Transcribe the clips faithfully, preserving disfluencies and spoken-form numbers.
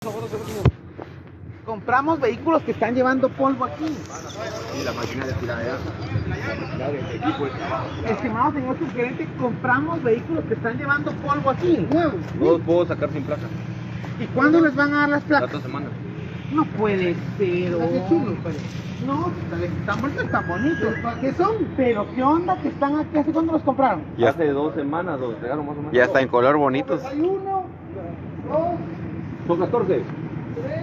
Compramos vehículos que están llevando polvo aquí. Y la máquina de tiradera. Estimado señor subgerente, compramos vehículos que están llevando polvo aquí. No los puedo sacar sin placa. ¿Y cuándo les van a dar las La placas? otra semana. No puede ser. No, están bonitos, están bonitos. ¿Qué son? Pero ¿qué onda que están aquí? ¿Hace cuándo los compraron? Ya hace dos semanas los entregaron más o menos. Ya está en color bonitos. Hay uno, dos, Son catorce. tres,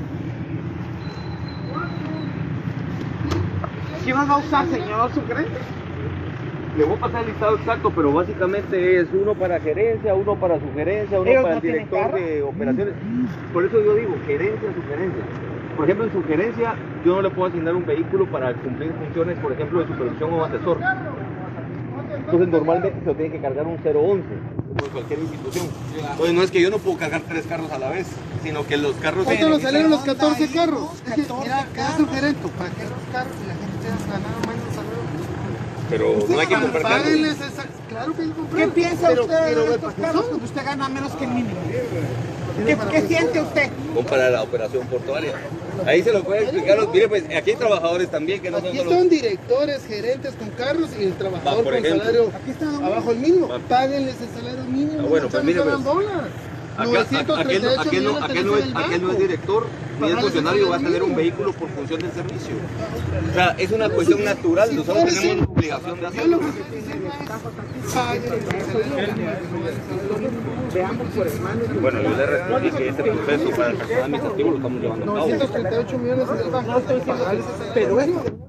cuatro. ¿Quién los va a usar, señor subgerente? Le voy a pasar el listado exacto, pero básicamente es uno para gerencia, uno para sugerencia, uno ¿Ellos para no el tienen director carro? de operaciones. Por eso yo digo gerencia, sugerencia. Por ejemplo, en sugerencia yo no le puedo asignar un vehículo para cumplir funciones, por ejemplo, de supervisión o asesor. Entonces normalmente se lo tiene que cargar un cero once, como en cualquier institución. Entonces no es que yo no puedo cargar tres carros a la vez, sino que los carros... ¿Cuánto nos salieron los catorce ahí, carros? los Es que, catorce mira, cada carros. sugerente, ¿para qué los carros? Y la gente te ganaron menos salario. Pero no hay que comprar carros. Páguenles esa, claro que hay que comprar. ¿Qué piensa pero, usted pero, de ve, estos ¿para qué carros? son? Porque usted gana menos que el mínimo. Tiene ¿Qué, para qué que siente son. usted? Son para la operación portuaria. Ahí se lo puede explicar. Mire, pues aquí hay trabajadores también que no son Aquí solo... son directores, gerentes con carros y el trabajador Va, por con ejemplo. salario Aquí está don abajo el mínimo. Va. Páguenles el salario mínimo. Ah, bueno, pues mire, pues. dólares. Acá, novecientos treinta y aquel, ocho aquel no, millones aquel no es, en el aquel no es banco. director ni es Pagarles funcionario, el va a tener un mínimo. vehículo por función del servicio. O sea, es una cuestión natural, nosotros puede tenemos ser. la obligación de Yo hacerlo. lo que estoy diciendo es páguenles el salario mínimo. Veamos por hermano. Bueno, yo le respondí que este proceso para el personal administrativo lo estamos llevando a cabo. novecientos treinta y ocho millones en el banco. No estoy diciendo, Pagarles el salario pero mínimo. esto.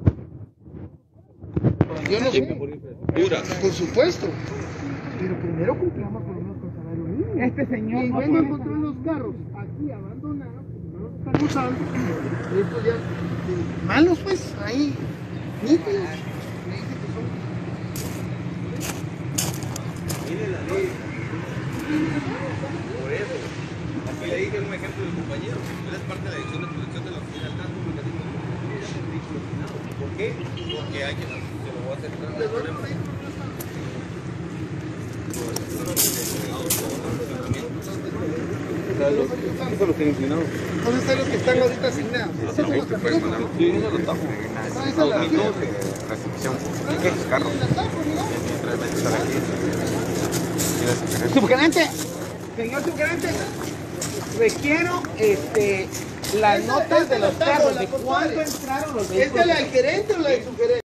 Yo no sé, Por infraestructura. por supuesto. Pero primero cumplamos por lo menos con el salario mínimo. Este señor Y no vengo a tiene- encontrar los carros aquí abandonados, no los están usando. Estos ya, eh, malos pues, ahí, nítidos. Me dicen que son. Mire la ley. Por eso. Aquí le dije un ejemplo del compañero. Él es parte de la dirección de protección de la oficina del tránsito. Porque así como el vehículo asignado. ¿Por qué? Porque hay que... Se lo voy a hacer tras el problema. Eso lo tiene inclinado. ¿Dónde están los que están ahorita asignados? Esos son los que tenemos. Sí, eso lo estamos. Ah, esa es la dos mil doce, restricción. ¿Qué es carro? Subgerente, señor subgerente, requiero este, las notas de los carros, de cuándo entraron los ¿Es vehículos. de la del gerente o la del sugerente?